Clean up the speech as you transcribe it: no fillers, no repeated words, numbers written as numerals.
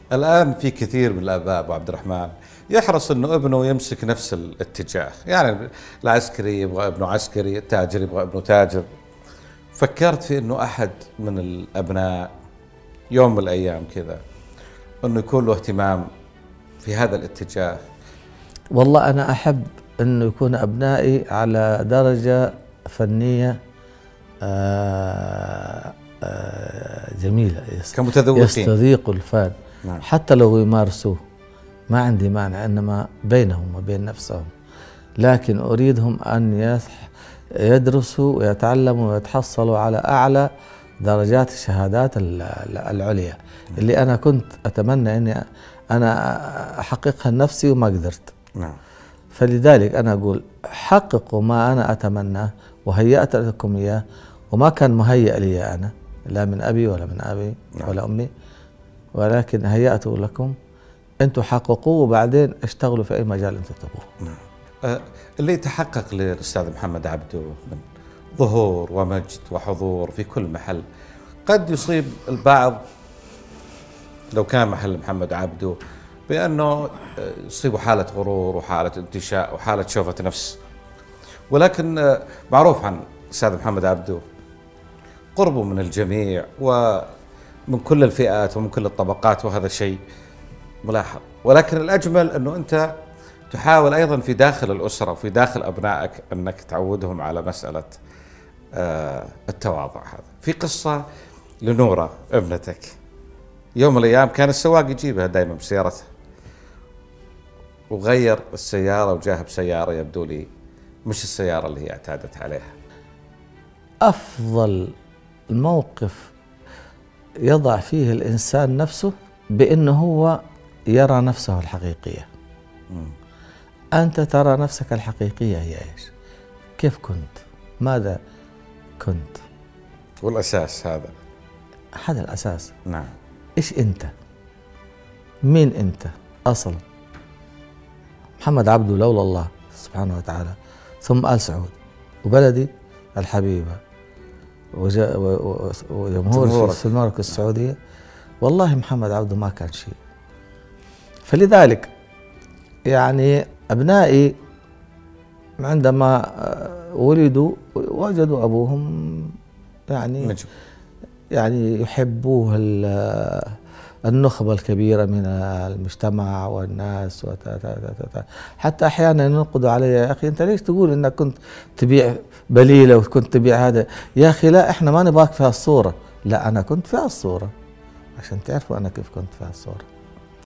الآن في كثير من الآباء أبو عبد الرحمن يحرص أنه ابنه يمسك نفس الاتجاه، يعني العسكري يبغى ابنه عسكري، التاجر يبغى ابنه تاجر. فكرت في أنه أحد من الأبناء يوم من الأيام كذا أنه يكون له اهتمام في هذا الاتجاه؟ والله أنا أحب أنه يكون أبنائي على درجة فنية جميلة، كمتذوقين، يستذيقوا الفن. نعم. حتى لو يمارسوه ما عندي مانع، إنما بينهم وبين نفسهم، لكن أريدهم أن يدرسوا ويتعلموا ويتحصلوا على أعلى درجات الشهادات العليا اللي أنا كنت أتمنى أني أنا أحققها لنفسي وما قدرت. نعم. فلذلك أنا أقول حققوا ما أنا أتمناه وهيأت لكم إياه، وما كان مهيأ لي أنا لا من أبي ولا من أبي ولا أمي، ولكن هيأته لكم، أنتم حققوه وبعدين اشتغلوا في أي مجال أنتم تبغوه. نعم. اللي يتحقق للأستاذ محمد عبده من ظهور ومجد وحضور في كل محل، قد يصيب البعض لو كان محل محمد عبده بأنه يصيبه حالة غرور وحالة انتشاء وحالة شوفة نفس، ولكن معروف عن الأستاذ محمد عبده قربه من الجميع ومن كل الفئات ومن كل الطبقات، وهذا شيء ملاحظ. ولكن الأجمل أنه أنت تحاول أيضا في داخل الأسرة وفي داخل أبنائك أنك تعودهم على مسألة التواضع. هذا في قصة لنورة ابنتك، يوم من الأيام كان السواق يجيبها دائما بسيارته، وغير السيارة وجاها بسيارة يبدو لي مش السيارة اللي هي اعتادت عليها. أفضل موقف يضع فيه الإنسان نفسه بأنه هو يرى نفسه الحقيقية. أنت ترى نفسك الحقيقية هي إيش؟ كيف كنت؟ ماذا كنت؟ والأساس هذا الأساس. نعم. إيش أنت؟ مين أنت؟ أصل محمد عبده لولا الله سبحانه وتعالى، ثم آل سعود وبلدي الحبيبة وجمهور المملكة السعودية، والله محمد عبده ما كان شيء. فلذلك يعني أبنائي عندما ولدوا وجدوا أبوهم يعني يحبوه النخبة الكبيرة من المجتمع والناس حتى أحيانا ينقضوا علي: يا أخي أنت ليش تقول إنك كنت تبيع بليلة وكنت تبيع هذا؟ يا أخي لا، إحنا ما نبغاك في هالصورة. لا، أنا كنت في هالصورة عشان تعرفوا أنا كيف كنت في هالصورة.